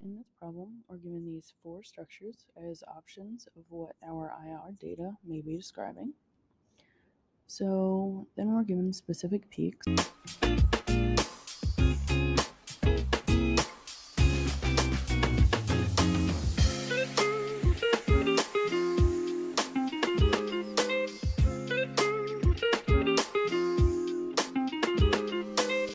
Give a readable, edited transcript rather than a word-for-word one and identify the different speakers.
Speaker 1: in this problem, we're given these four structures as options of what our IR data may be describing. So then we're given specific peaks.